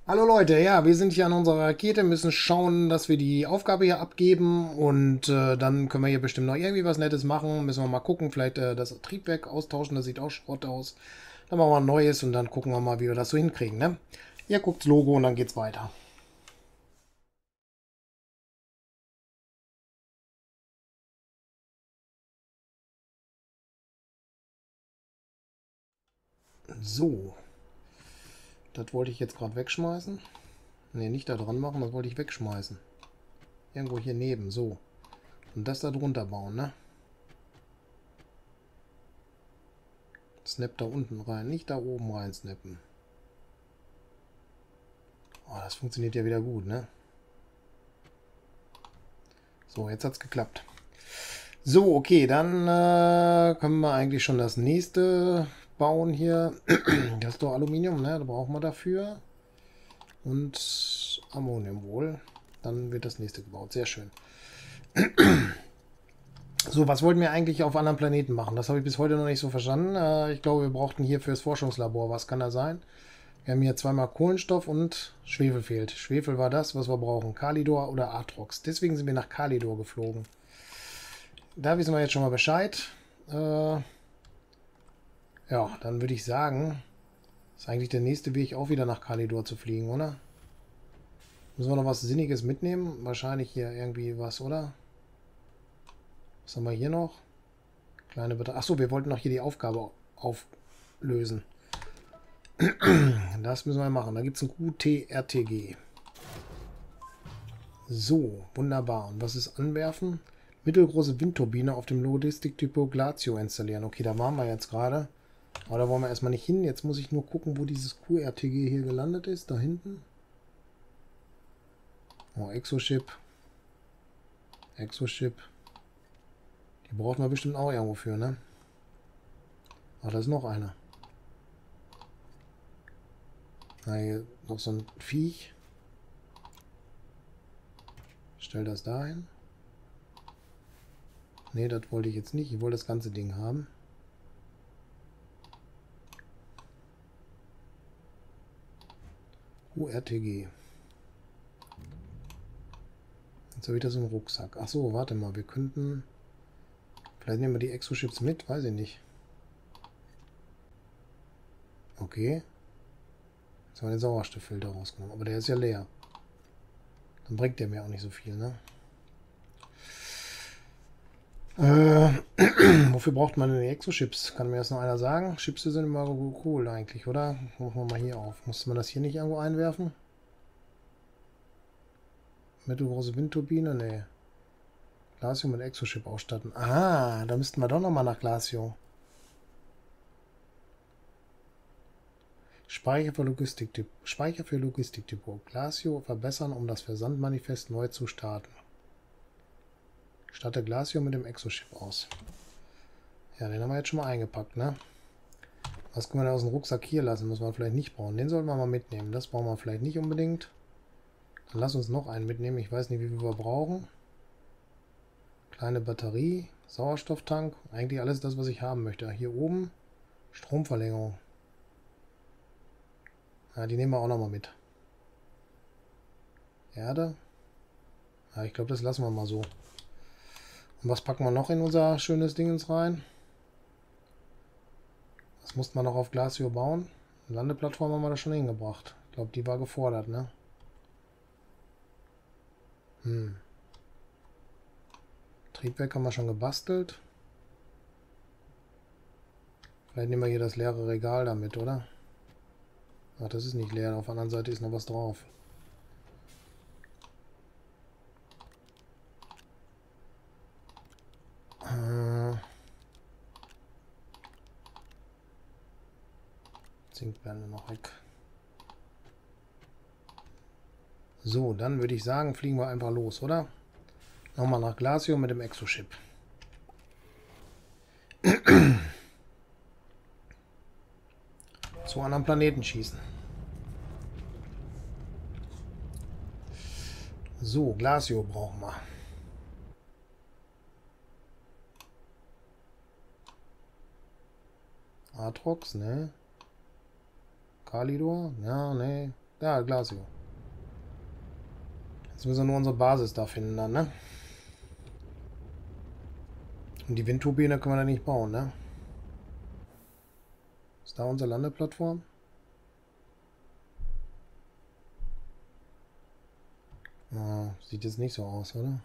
Hallo Leute, ja, wir sind hier an unserer Rakete, müssen schauen, dass wir die Aufgabe hier abgeben und dann können wir hier bestimmt noch irgendwie was Nettes machen. Müssen wir mal gucken, vielleicht das Triebwerk austauschen, das sieht auch Schrott aus. Dann machen wir ein neues und dann gucken wir mal, wie wir das so hinkriegen, ne? Ihr guckt's Logo und dann geht's weiter. So, das wollte ich jetzt gerade wegschmeißen. Ne, nicht da dran machen, das wollte ich wegschmeißen. Irgendwo hier neben, so. Und das da drunter bauen, ne? Snap da unten rein, nicht da oben rein snappen. Oh, das funktioniert ja wieder gut, ne? So, jetzt hat's geklappt. So, okay, dann können wir eigentlich schon das nächste bauen hier. Das ist doch Aluminium, ne? Da brauchen wir dafür. Und Ammonium wohl. Dann wird das nächste gebaut. Sehr schön. So, was wollten wir eigentlich auf anderen Planeten machen? Das habe ich bis heute noch nicht so verstanden. Ich glaube, wir brauchten hier fürs Forschungslabor. Was kann da sein? Wir haben hier zweimal Kohlenstoff und Schwefel fehlt. Schwefel war das, was wir brauchen. Kalidor oder Atrox. Deswegen sind wir nach Kalidor geflogen. Da wissen wir jetzt schon mal Bescheid. Ja, dann würde ich sagen, ist eigentlich der nächste Weg auch wieder nach Kalidor zu fliegen, oder? Müssen wir noch was Sinniges mitnehmen? Wahrscheinlich hier irgendwie was, oder? Was haben wir hier noch? Kleine Betrag. Achso, wir wollten noch hier die Aufgabe auflösen. Das müssen wir machen. Da gibt es ein QTRTG. So, wunderbar. Und was ist anwerfen? Mittelgroße Windturbine auf dem Logistiktypo Glacio installieren. Okay, da waren wir jetzt gerade. Aber da wollen wir erstmal nicht hin. Jetzt muss ich nur gucken, wo dieses QRTG hier gelandet ist. Da hinten. Oh, Exoship. Exoship. Die brauchen wir bestimmt auch irgendwo für, ne? Ach, da ist noch einer. Na, hier noch so ein Viech. Stell das dahin. Ne, das wollte ich jetzt nicht. Ich wollte das ganze Ding haben. QRTG. Jetzt habe ich das im Rucksack. Ach so, warte mal. Wir könnten... Vielleicht nehmen wir die Exoships mit. Weiß ich nicht. Okay. Jetzt haben wir den Sauerstofffilter rausgenommen. Aber der ist ja leer. Dann bringt der mir auch nicht so viel, ne? Wofür braucht man denn die Exo-Chips? Kann mir das noch einer sagen? Chips sind immer cool eigentlich, oder? Machen wir mal hier auf. Muss man das hier nicht irgendwo einwerfen? Mittelgroße Windturbine? Nee. Glacio mit Exo-Chip ausstatten. Ah, da müssten wir doch nochmal nach Glacio. Speicher für Logistikdepot. Glacio verbessern, um das Versandmanifest neu zu starten. Statte Glacio mit dem Exo-Chip aus. Ja, den haben wir jetzt schon mal eingepackt, ne? Was können wir denn aus dem Rucksack hier lassen? Muss man vielleicht nicht brauchen. Den sollten wir mal mitnehmen. Das brauchen wir vielleicht nicht unbedingt. Dann lass uns noch einen mitnehmen. Ich weiß nicht, wie viel wir brauchen. Kleine Batterie. Sauerstofftank. Eigentlich alles das, was ich haben möchte. Hier oben Stromverlängerung. Ja, die nehmen wir auch nochmal mit. Erde. Ja, ich glaube, das lassen wir mal so. Und was packen wir noch in unser schönes Dingens rein? Was musste man noch auf Glacio bauen? Eine Landeplattform haben wir da schon hingebracht. Ich glaube, die war gefordert, ne? Triebwerk haben wir schon gebastelt. Vielleicht nehmen wir hier das leere Regal damit, oder? Ach, das ist nicht leer. Auf der anderen Seite ist noch was drauf. Zinkblende noch weg. So, dann würde ich sagen, fliegen wir einfach los, oder? Nochmal nach Glacio mit dem Exoship. Zu anderen Planeten schießen. So, Glacio brauchen wir. Atrox, ne? Kalidor? Ja, ne. Da, Glasio. Jetzt müssen wir nur unsere Basis da finden dann, ne? Und die Windturbine können wir da nicht bauen, ne? Ist da unsere Landeplattform? Oh, sieht jetzt nicht so aus, oder?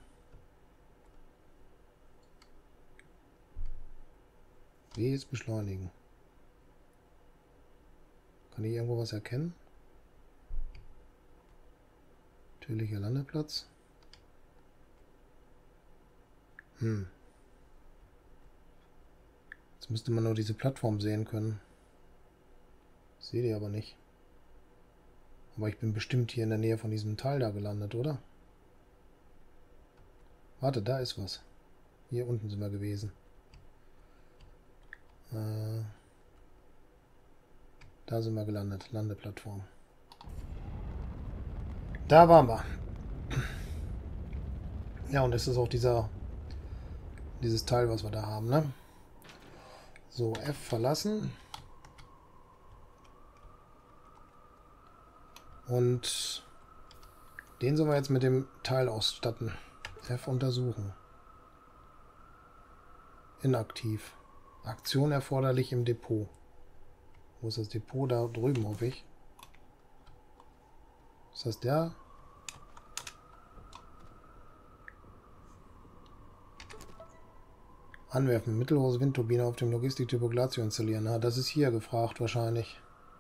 Wie jetzt beschleunigen? Kann ich irgendwo was erkennen? Natürlicher Landeplatz. Jetzt müsste man nur diese Plattform sehen können. Ich sehe die aber nicht. Aber ich bin bestimmt hier in der Nähe von diesem Teil da gelandet, oder? Warte, da ist was. Hier unten sind wir gewesen. Da sind wir gelandet. Landeplattform. Da waren wir. Ja, und das ist auch dieses Teil, was wir da haben, ne? So, F verlassen. Und den sollen wir jetzt mit dem Teil ausstatten. F untersuchen. Inaktiv. Aktion erforderlich im Depot. Wo ist das Depot? Da drüben, hoffe ich. Ist das der? Anwerfen. Mittelgroße Windturbine auf dem Logistiktyp Glasio installieren. Na, das ist hier gefragt wahrscheinlich.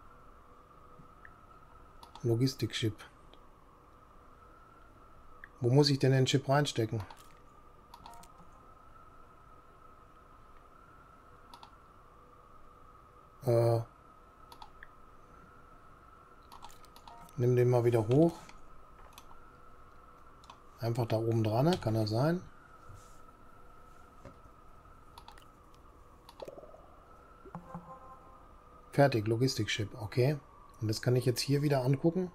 Logistik-Chip. Wo muss ich denn den Chip reinstecken? Nimm den mal wieder hoch. Einfach da oben dran, kann das sein? Fertig, Logistik-Chip, okay. Und das kann ich jetzt hier wieder angucken.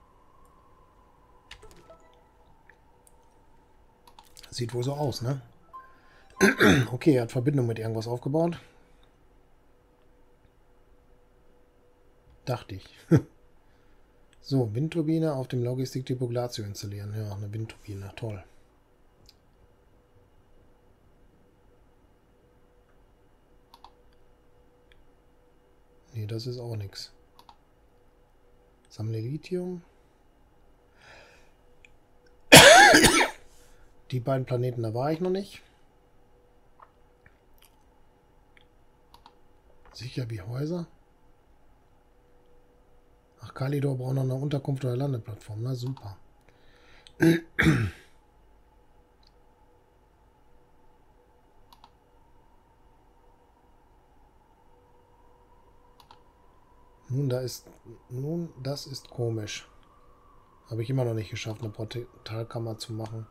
Sieht wohl so aus, ne? Okay, er hat Verbindung mit irgendwas aufgebaut. Dachte ich. So, Windturbine auf dem Logistiktyp Glasio installieren. Ja, eine Windturbine, toll. Nee, das ist auch nichts. Sammle Lithium. Die beiden Planeten, da war ich noch nicht. Sicher wie Häuser. Ach, Kalidor braucht noch eine Unterkunft oder Landeplattform. Na super. Nun, das ist komisch. Habe ich immer noch nicht geschafft, eine Portalkammer zu machen.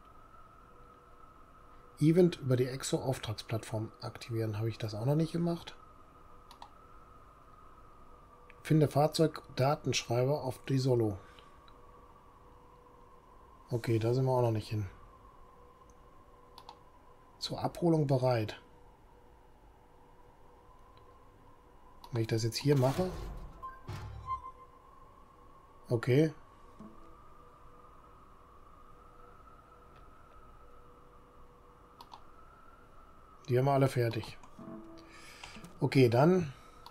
Event über die Exo-Auftragsplattform aktivieren. Habe ich das auch noch nicht gemacht? Finde Fahrzeugdatenschreiber auf die Solo. Okay, da sind wir auch noch nicht hin. Zur Abholung bereit. Wenn ich das jetzt hier mache. Okay. Die haben wir alle fertig. Okay, dann.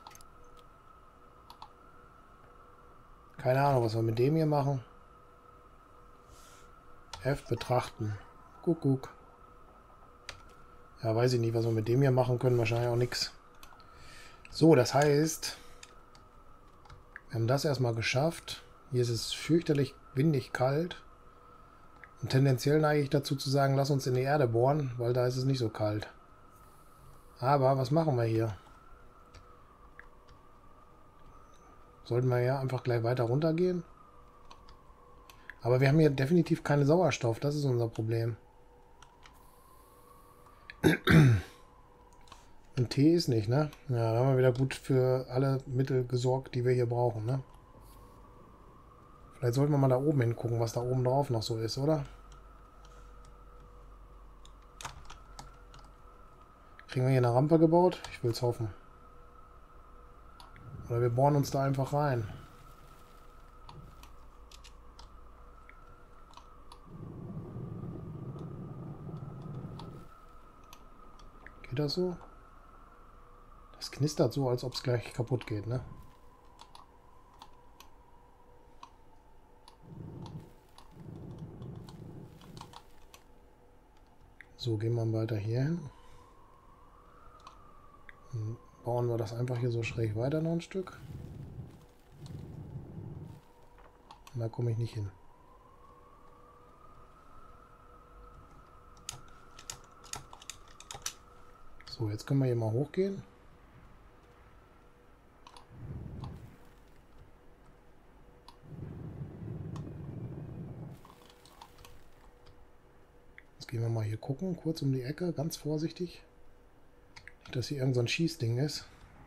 Keine Ahnung, was wir mit dem hier machen. F betrachten. Guck. Ja, weiß ich nicht, was wir mit dem hier machen können. Wahrscheinlich auch nichts. So, das heißt, wir haben das erstmal geschafft. Hier ist es fürchterlich windig kalt. Und tendenziell neige ich dazu zu sagen, lass uns in die Erde bohren, weil da ist es nicht so kalt. Aber was machen wir hier? Sollten wir ja einfach gleich weiter runtergehen? Aber wir haben hier definitiv keinen Sauerstoff. Das ist unser Problem. Und Tee ist nicht, ne? Ja, da haben wir wieder gut für alle Mittel gesorgt, die wir hier brauchen, ne? Vielleicht sollten wir mal da oben hingucken, was da oben drauf noch so ist, oder? Kriegen wir hier eine Rampe gebaut? Ich will es hoffen. Oder wir bohren uns da einfach rein. Geht das so? Das knistert so, als ob es gleich kaputt geht, ne? So, gehen wir weiter hier hin. Dann bauen wir das einfach hier so schräg weiter noch ein Stück. Und da komme ich nicht hin. So, jetzt können wir hier mal hochgehen. Jetzt gehen wir mal hier gucken, kurz um die Ecke, ganz vorsichtig. Nicht, dass hier irgend so ein Schießding ist.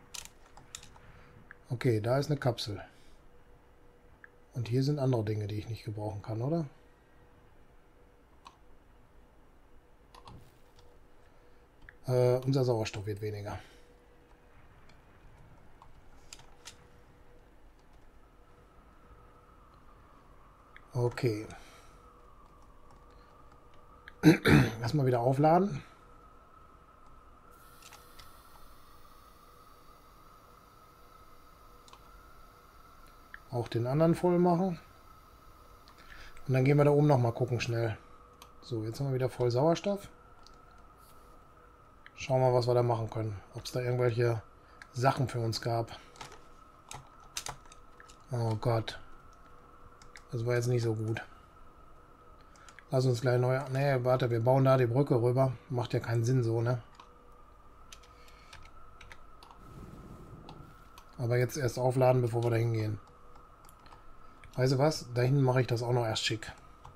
Okay, da ist eine Kapsel. Und hier sind andere Dinge, die ich nicht gebrauchen kann, oder? Unser Sauerstoff wird weniger. Okay. Lass mal wieder aufladen. Auch den anderen voll machen. Und dann gehen wir da oben nochmal gucken schnell. So, jetzt haben wir wieder voll Sauerstoff. Schauen wir mal, was wir da machen können. Ob es da irgendwelche Sachen für uns gab. Oh Gott. Das war jetzt nicht so gut. Lass uns gleich neu... Nee, warte, wir bauen da die Brücke rüber. Macht ja keinen Sinn so, ne? Aber jetzt erst aufladen, bevor wir da hingehen. Weißt du was? Da hinten mache ich das auch noch erst schick.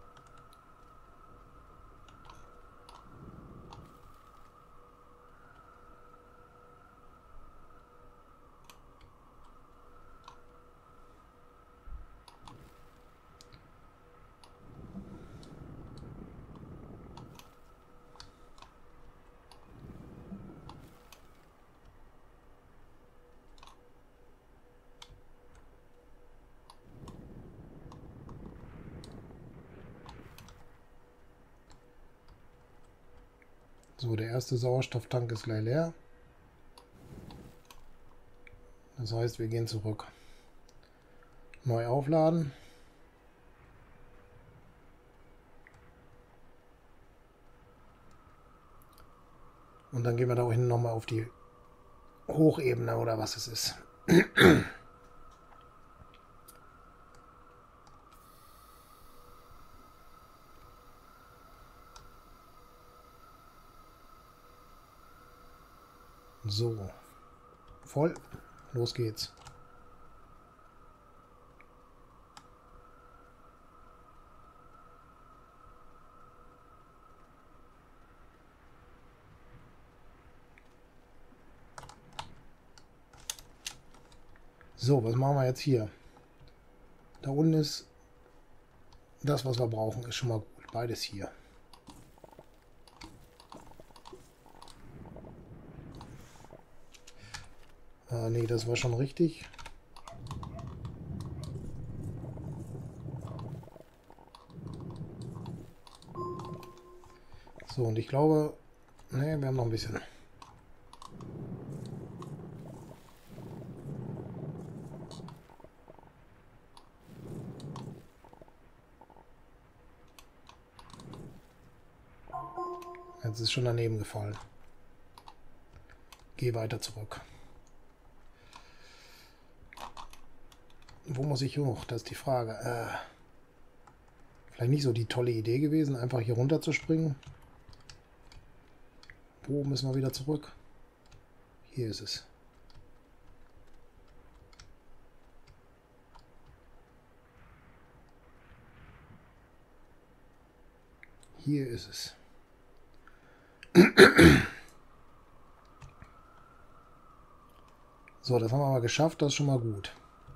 So, der erste Sauerstofftank ist gleich leer. Das heißt, wir gehen zurück. Neu aufladen. Und dann gehen wir da hinten nochmal auf die Hochebene oder was es ist. So. Voll. Los geht's. So, was machen wir jetzt hier? Da unten ist das, was wir brauchen, ist schon mal gut. Beides hier. Nee, das war schon richtig. So, und ich glaube... Nee, wir haben noch ein bisschen. Jetzt ist schon daneben gefallen. Geh weiter zurück. Wo muss ich hoch? Das ist die Frage. Vielleicht nicht so die tolle Idee gewesen, einfach hier runter zu springen. Wo müssen wir wieder zurück? Hier ist es. Hier ist es. So, das haben wir aber geschafft, das ist schon mal gut.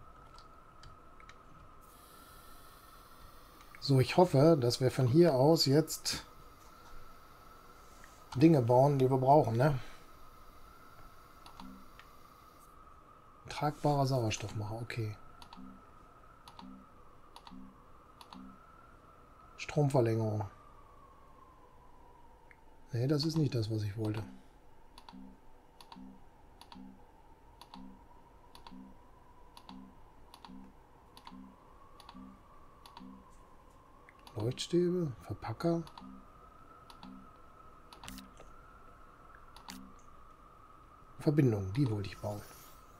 So, ich hoffe, dass wir von hier aus jetzt Dinge bauen, die wir brauchen, ne? Tragbarer Sauerstoffmacher, okay. Stromverlängerung. Ne, das ist nicht das, was ich wollte. Leuchtstäbe, Verpacker. Verbindung, die wollte ich bauen.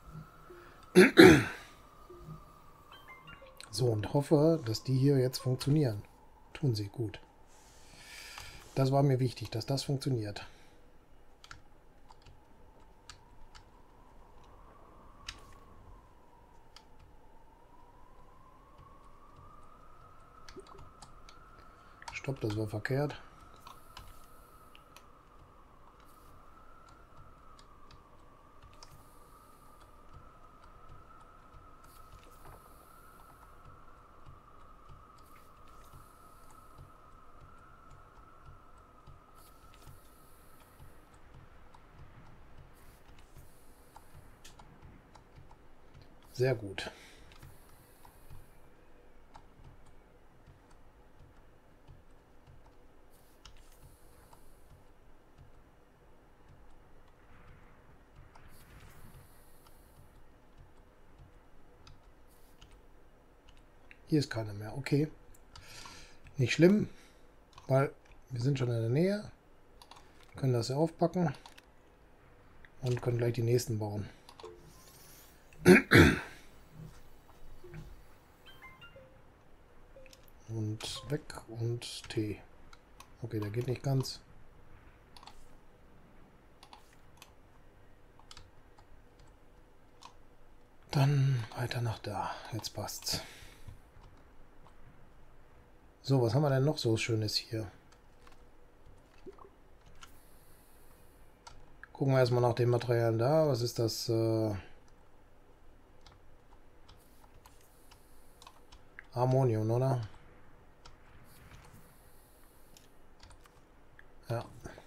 So, und hoffe, dass die hier jetzt funktionieren. Tun sie gut. Das war mir wichtig, dass das funktioniert. Stopp, das war verkehrt. Sehr gut. Hier ist keiner mehr. Okay. Nicht schlimm, weil wir sind schon in der Nähe. Können das ja aufpacken. Und können gleich die nächsten bauen. Und weg und T. Okay, der geht nicht ganz. Dann weiter nach da. Jetzt passt's. So, was haben wir denn noch so Schönes hier? Gucken wir erstmal nach den Materialien da. Was ist das? Ammonium, oder? Ja.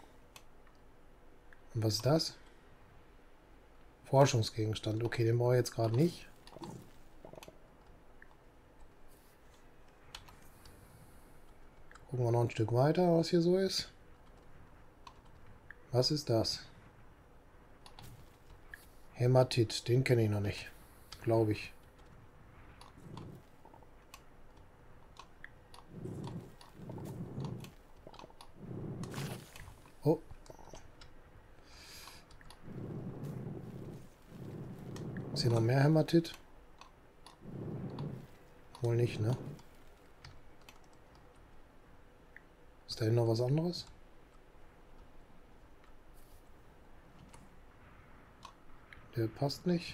Und was ist das? Forschungsgegenstand. Okay, den brauche ich jetzt gerade nicht. Gucken wir noch ein Stück weiter, was hier so ist. Was ist das? Hämatit, den kenne ich noch nicht. Glaube ich. Oh. Ist hier noch mehr Hämatit? Wohl nicht, ne? Ist da noch was anderes? Der passt nicht.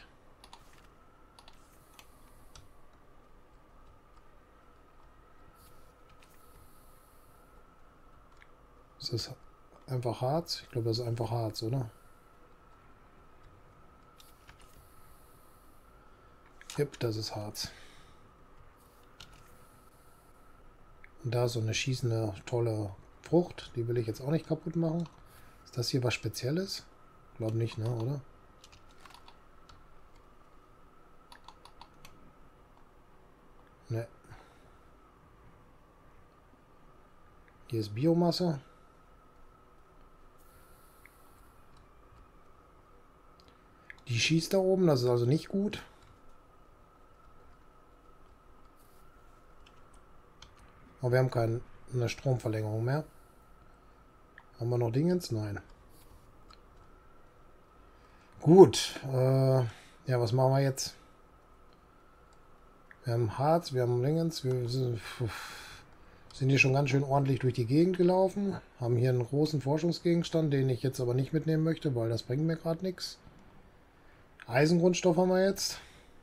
Ist das einfach Harz? Ich glaube, das ist einfach Harz, oder? Yep, das ist Harz. Und da ist so eine schießende, tolle Frucht. Die will ich jetzt auch nicht kaputt machen. Ist das hier was Spezielles? Glaube nicht, ne, oder? Ne. Hier ist Biomasse. Die schießt da oben, das ist also nicht gut. Aber wir haben keine Stromverlängerung mehr. Haben wir noch Dingens? Nein. Gut. Ja, was machen wir jetzt? Wir haben Harz, wir haben Dingens. Wir sind hier schon ganz schön ordentlich durch die Gegend gelaufen. Haben hier einen großen Forschungsgegenstand, den ich jetzt aber nicht mitnehmen möchte, weil das bringt mir gerade nichts. Eisengrundstoff haben wir jetzt.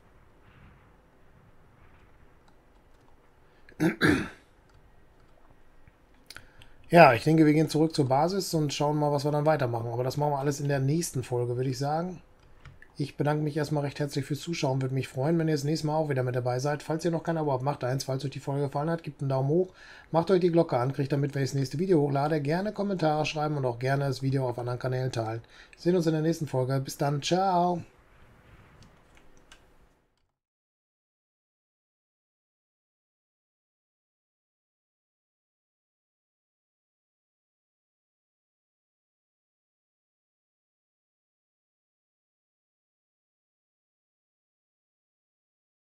Ja, ich denke, wir gehen zurück zur Basis und schauen mal, was wir dann weitermachen. Aber das machen wir alles in der nächsten Folge, würde ich sagen. Ich bedanke mich erstmal recht herzlich fürs Zuschauen. Würde mich freuen, wenn ihr das nächste Mal auch wieder mit dabei seid. Falls ihr noch kein Abo habt, macht eins. Falls euch die Folge gefallen hat, gebt einen Daumen hoch. Macht euch die Glocke an, kriegt damit, wenn ich das nächste Video hochlade. Gerne Kommentare schreiben und auch gerne das Video auf anderen Kanälen teilen. Wir sehen uns in der nächsten Folge. Bis dann. Ciao.